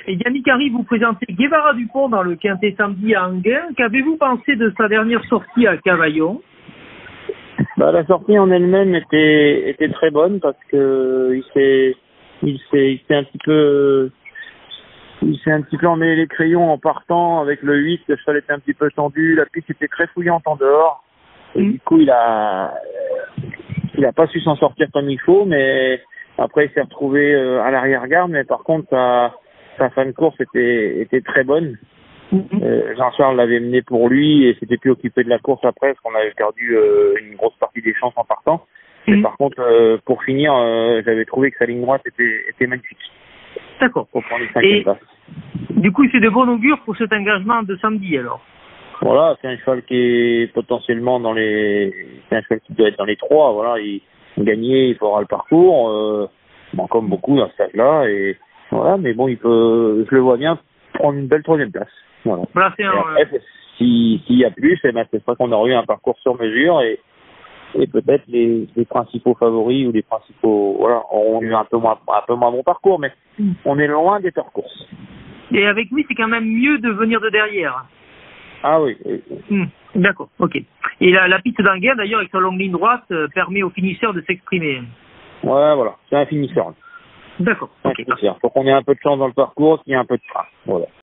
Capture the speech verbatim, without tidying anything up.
Et Yannick Harry, vous présentez Guevara Dupont dans le Quintet samedi à Enghien. Qu'avez-vous pensé de sa dernière sortie à Cavaillon? Bah, la sortie en elle-même était, était très bonne parce que il s'est, il s'est, il s'est un petit peu, il s'est un petit peu emmêlé les crayons en partant avec le huit. Le cheval était un petit peu tendu. La piste était très fouillante en dehors. Et mmh. du coup, il a, il a pas su s'en sortir comme il faut, mais après, il s'est retrouvé euh, à l'arrière-garde. Mais par contre, sa, sa fin de course était, était très bonne. Mmh. Euh, Jean-Charles l'avait mené pour lui et s'était plus occupé de la course après parce qu'on avait perdu euh, une grosse partie des chances en partant. Mmh. Mais par contre, euh, pour finir, euh, j'avais trouvé que sa ligne droite était, était magnifique. D'accord. Pour prendre les cinquième place. Du coup, c'est de bon augure pour cet engagement de samedi alors. Voilà, c'est un cheval qui est potentiellement dans les, c'est un cheval qui doit être dans les trois. Voilà, il gagner, il fera le parcours, euh, bon, comme beaucoup dans ce stade-là et voilà. Mais bon, il peut, je le vois bien prendre une belle troisième place. Voilà. Voilà, c'est un, après, euh... si, s'il y a plus, eh ben, c'est vrai qu'on aurait eu un parcours sur mesure et, et peut-être les, les principaux favoris ou les principaux, voilà, auront eu un peu moins, un peu moins bon parcours, mais mm. on est loin des hors courses. Et avec lui, c'est quand même mieux de venir de derrière. Ah oui. oui, oui. Mm. D'accord, ok. Et la, la piste d'Enghien, d'ailleurs, avec sa longue ligne droite, euh, permet aux finisseurs de s'exprimer. Ouais, voilà, c'est un finisseur. D'accord, ok. Il faut qu'on ait un peu de chance dans le parcours, qu'il y ait un peu de train. Voilà.